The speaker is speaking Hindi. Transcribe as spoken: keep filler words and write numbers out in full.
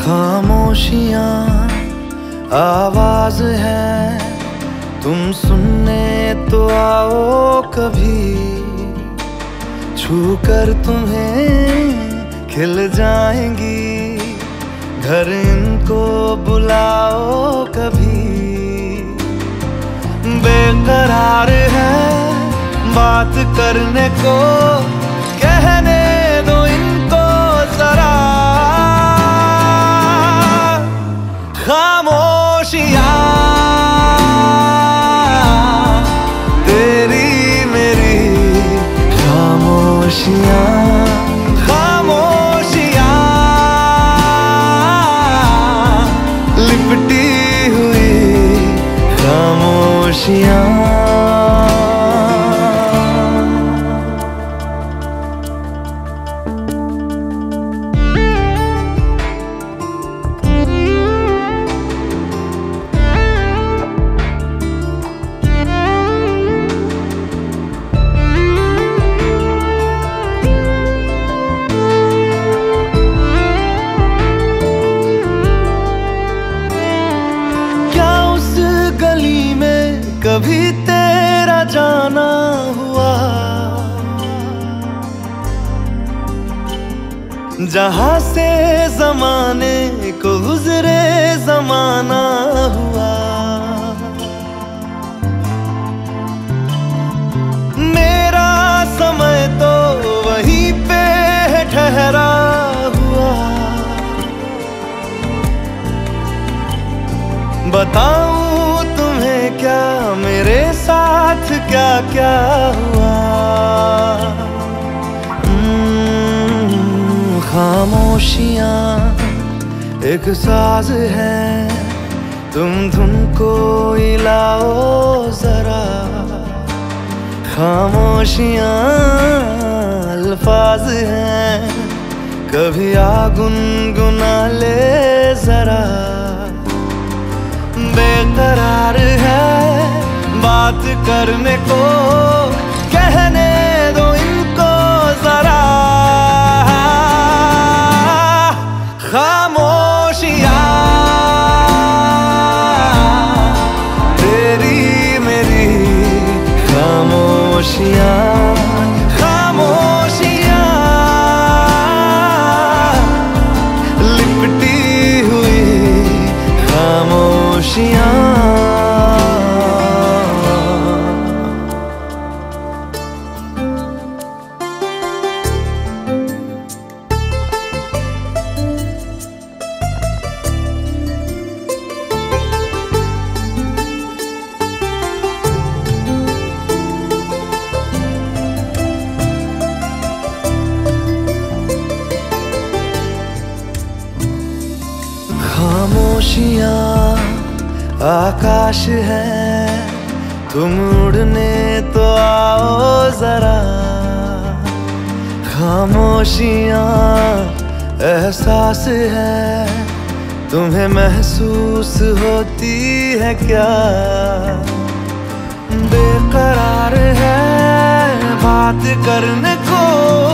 खामोशियाँ आवाज है, तुम सुनने तो आओ कभी। छू कर तुम्हें खिल जाएंगी, घर इनको बुलाओ कभी। बेकरार है बात करने को, कहने दो इनको जरा। खामोशियाँ तेरी मेरी खामोशियाँ, खामोशियाँ लिपटी हुई खामोशियाँ। कभी तेरा जाना हुआ, जहां से जमाने को गुजरे जमाना हुआ। मेरा समय तो वहीं पे ठहरा हुआ। बताऊं क्या मेरे साथ क्या क्या हुआ। खामोशियाँ एक साज है, तुम धुन को हिलाओ जरा। खामोशियाँ अल्फाज हैं, कभी आ गुनगुना ले जरा। बेकरार है बात करने को, कहने दो इनको जरा। खामोशियाँ तेरी मेरी खामोशियाँ, खामोशियाँ लिपटी हुई खामोशियाँ। खामोशियाँ आकाश है, तुम उड़ने तो आओ जरा। खामोशियाँ एहसास है, तुम्हें महसूस होती है क्या। बेकरार है बात करने को,